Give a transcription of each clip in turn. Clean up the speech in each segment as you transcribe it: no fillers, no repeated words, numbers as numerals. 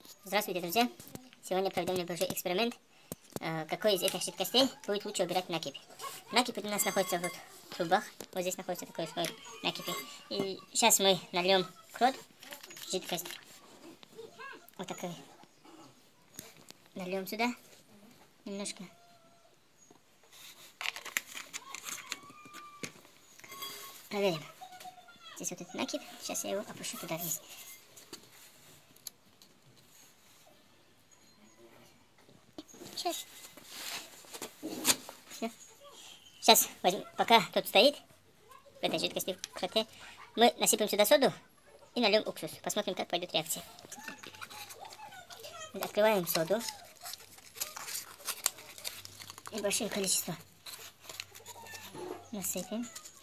Здравствуйте, друзья! Сегодня проведем небольшой эксперимент. Какой из этих жидкостей будет лучше убирать накипь. Накипь у нас находится вот в трубах. Вот здесь находится такой слой накипи. И сейчас мы нальем крот, жидкость. Вот такой. Нальем сюда немножко. Проверим. Здесь вот этот накипь. Сейчас я его опущу туда вниз. Сейчас. Все. Сейчас возьмем, пока тут стоит в этой жидкости в кроте, мы насыпем сюда соду и нальем уксус. Посмотрим, как пойдет реакция. Открываем соду. И большое количество насыпем.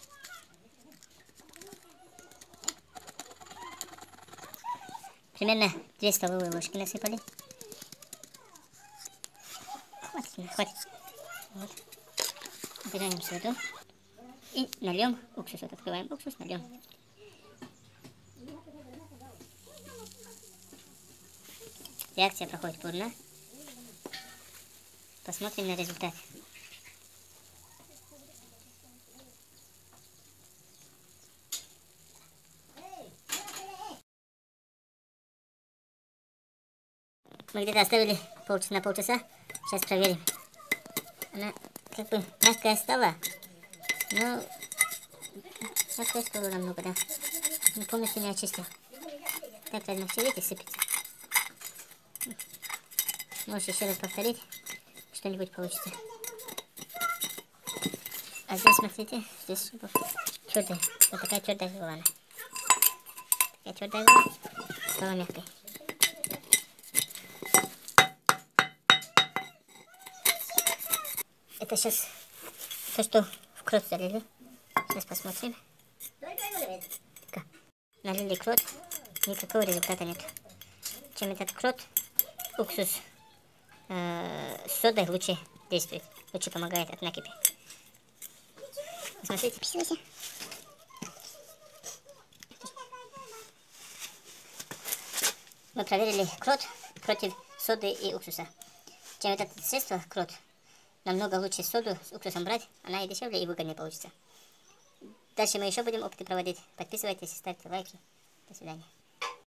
Примерно 2 столовые ложки насыпали. Хватит. Вот. Убираем соду. И нальем уксус. Вот открываем уксус, нальем. Реакция проходит бурно. Посмотрим на результат. Мы где-то оставили на полчаса. Сейчас проверим. Она как бы мягкая стала. Но мягкая стала намного, да. Не полностью не очистил. Так правильно все эти сыпется. Можешь еще раз повторить. Что-нибудь получится. А здесь, смотрите, здесь твердая. Вот такая твердая была она. Такая твердая была. Стала мягкой. Это сейчас то, что в крот залили. Сейчас посмотрим. Налили крот, никакого результата нет. Чем этот крот, уксус с содой лучше действует, лучше помогает от накипи. Посмотрите. Мы проверили крот против соды и уксуса. Чем это средство, крот, намного лучше соду с уксусом брать, она и дешевле, и выгоднее получится. Дальше мы еще будем опыты проводить. Подписывайтесь, ставьте лайки. До свидания.